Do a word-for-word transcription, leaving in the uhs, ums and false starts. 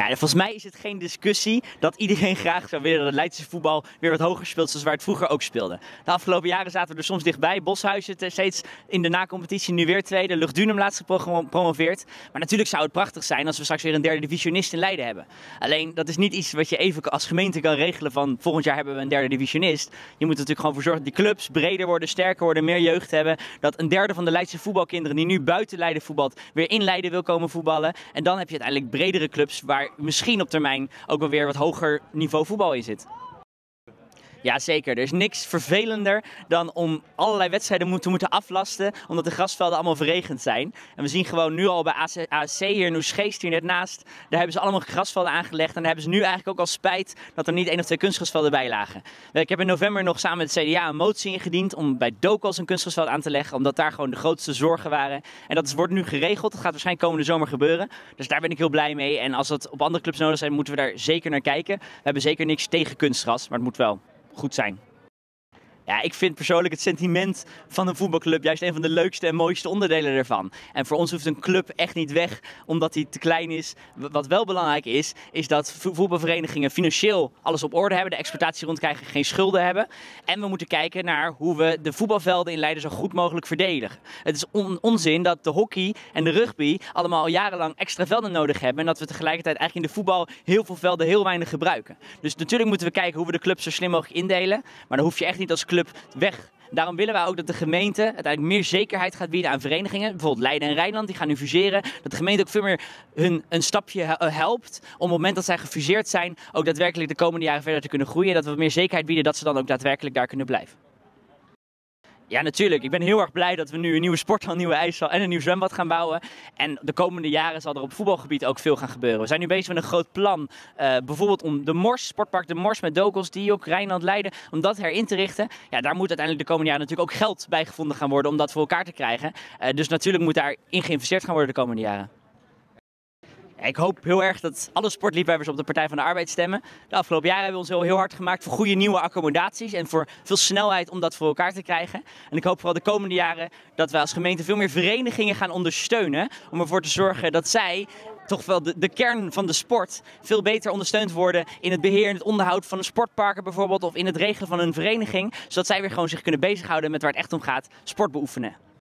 Ja, volgens mij is het geen discussie dat iedereen graag zou willen dat het Leidse voetbal weer wat hoger speelt, zoals waar het vroeger ook speelde. De afgelopen jaren zaten we er soms dichtbij. Boshuizen steeds in de na-competitie, nu weer tweede. Luchtdunum laatst gepromoveerd. Maar natuurlijk zou het prachtig zijn als we straks weer een derde divisionist in Leiden hebben. Alleen, dat is niet iets wat je even als gemeente kan regelen van volgend jaar hebben we een derde divisionist. Je moet er natuurlijk gewoon voor zorgen dat die clubs breder worden, sterker worden, meer jeugd hebben. Dat een derde van de Leidse voetbalkinderen die nu buiten Leiden voetbalt, weer in Leiden wil komen voetballen. En dan heb je uiteindelijk bredere clubs waar misschien op termijn ook wel weer wat hoger niveau voetbal in zit. Ja, zeker. Er is niks vervelender dan om allerlei wedstrijden te moeten aflasten, omdat de grasvelden allemaal verregend zijn. En we zien gewoon nu al bij A C C hier in Oesgeest, hier net naast, daar hebben ze allemaal grasvelden aangelegd. En daar hebben ze nu eigenlijk ook al spijt dat er niet één of twee kunstgrasvelden bij lagen. Ik heb in november nog samen met het C D A een motie ingediend om bij Dokos een kunstgrasveld aan te leggen, omdat daar gewoon de grootste zorgen waren. En dat wordt nu geregeld. Dat gaat waarschijnlijk komende zomer gebeuren. Dus daar ben ik heel blij mee. En als dat op andere clubs nodig zijn, moeten we daar zeker naar kijken. We hebben zeker niks tegen kunstgras, maar het moet wel goed zijn. Ja, ik vind persoonlijk het sentiment van een voetbalclub juist een van de leukste en mooiste onderdelen ervan. En voor ons hoeft een club echt niet weg omdat hij te klein is. Wat wel belangrijk is, is dat voetbalverenigingen financieel alles op orde hebben, de exploitatie rondkrijgen, geen schulden hebben. En we moeten kijken naar hoe we de voetbalvelden in Leiden zo goed mogelijk verdedigen. Het is on onzin dat de hockey en de rugby allemaal al jarenlang extra velden nodig hebben en dat we tegelijkertijd eigenlijk in de voetbal heel veel velden heel weinig gebruiken. Dus natuurlijk moeten we kijken hoe we de clubs zo slim mogelijk indelen, maar dan hoef je echt niet als club weg. Daarom willen wij ook dat de gemeente uiteindelijk meer zekerheid gaat bieden aan verenigingen. Bijvoorbeeld Leiden en Rijnland, die gaan nu fuseren. Dat de gemeente ook veel meer hun een stapje helpt om op het moment dat zij gefuseerd zijn ook daadwerkelijk de komende jaren verder te kunnen groeien. Dat we meer zekerheid bieden dat ze dan ook daadwerkelijk daar kunnen blijven. Ja, natuurlijk. Ik ben heel erg blij dat we nu een nieuwe sporthal, een nieuwe ijshal en een nieuw zwembad gaan bouwen. En de komende jaren zal er op voetbalgebied ook veel gaan gebeuren. We zijn nu bezig met een groot plan, uh, bijvoorbeeld om de Mors, Sportpark de Mors met Dokos, die ook Rijnland Leiden, om dat herin te richten. Ja, daar moet uiteindelijk de komende jaren natuurlijk ook geld bij gevonden gaan worden om dat voor elkaar te krijgen. Uh, dus natuurlijk moet daarin geïnvesteerd gaan worden de komende jaren. Ik hoop heel erg dat alle sportliefhebbers op de Partij van de Arbeid stemmen. De afgelopen jaren hebben we ons heel hard gemaakt voor goede nieuwe accommodaties en voor veel snelheid om dat voor elkaar te krijgen. En ik hoop vooral de komende jaren dat we als gemeente veel meer verenigingen gaan ondersteunen om ervoor te zorgen dat zij toch wel de, de kern van de sport veel beter ondersteund worden in het beheer en het onderhoud van de sportparken bijvoorbeeld of in het regelen van een vereniging, zodat zij weer gewoon zich kunnen bezighouden met waar het echt om gaat, sport beoefenen.